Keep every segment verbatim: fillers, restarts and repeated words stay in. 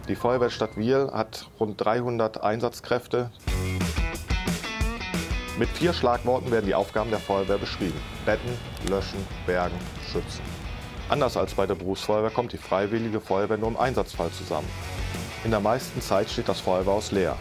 Die Feuerwehrstadt Wiehl hat rund dreihundert Einsatzkräfte. Mit vier Schlagworten werden die Aufgaben der Feuerwehr beschrieben: Retten, Löschen, Bergen, Schützen. Anders als bei der Berufsfeuerwehr kommt die Freiwillige Feuerwehr nur im Einsatzfall zusammen. In der meisten Zeit steht das Feuerwehrhaus leer.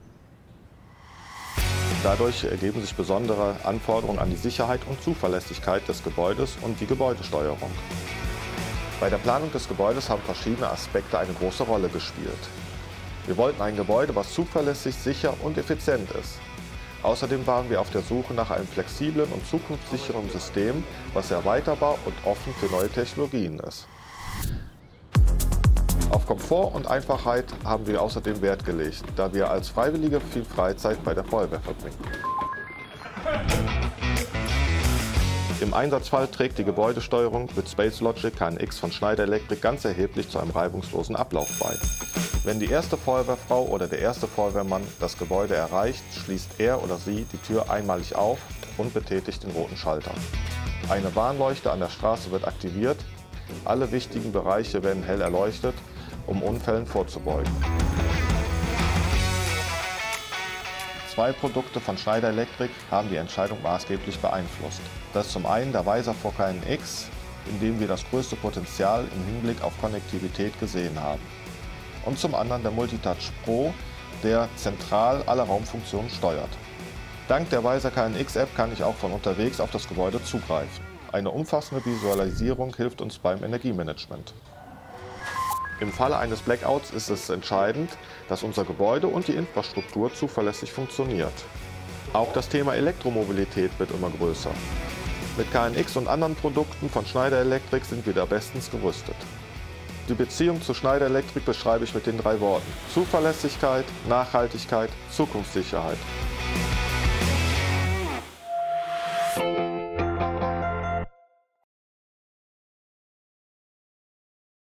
Dadurch ergeben sich besondere Anforderungen an die Sicherheit und Zuverlässigkeit des Gebäudes und die Gebäudesteuerung. Bei der Planung des Gebäudes haben verschiedene Aspekte eine große Rolle gespielt. Wir wollten ein Gebäude, was zuverlässig, sicher und effizient ist. Außerdem waren wir auf der Suche nach einem flexiblen und zukunftssicheren System, was erweiterbar und offen für neue Technologien ist. Auf Komfort und Einfachheit haben wir außerdem Wert gelegt, da wir als Freiwillige viel Freizeit bei der Feuerwehr verbringen. Im Einsatzfall trägt die Gebäudesteuerung mit Spacelogic K N X von Schneider Electric ganz erheblich zu einem reibungslosen Ablauf bei. Wenn die erste Feuerwehrfrau oder der erste Feuerwehrmann das Gebäude erreicht, schließt er oder sie die Tür einmalig auf und betätigt den roten Schalter. Eine Warnleuchte an der Straße wird aktiviert. Alle wichtigen Bereiche werden hell erleuchtet, um Unfällen vorzubeugen. Zwei Produkte von Schneider Electric haben die Entscheidung maßgeblich beeinflusst. Das ist zum einen der Visor K N X, in dem wir das größte Potenzial im Hinblick auf Konnektivität gesehen haben. Und zum anderen der Multitouch Pro, der zentral alle Raumfunktionen steuert. Dank der Visor K N X App kann ich auch von unterwegs auf das Gebäude zugreifen. Eine umfassende Visualisierung hilft uns beim Energiemanagement. Im Falle eines Blackouts ist es entscheidend, dass unser Gebäude und die Infrastruktur zuverlässig funktioniert. Auch das Thema Elektromobilität wird immer größer. Mit K N X und anderen Produkten von Schneider Electric sind wir da bestens gerüstet. Die Beziehung zu Schneider Electric beschreibe ich mit den drei Worten: Zuverlässigkeit, Nachhaltigkeit, Zukunftssicherheit.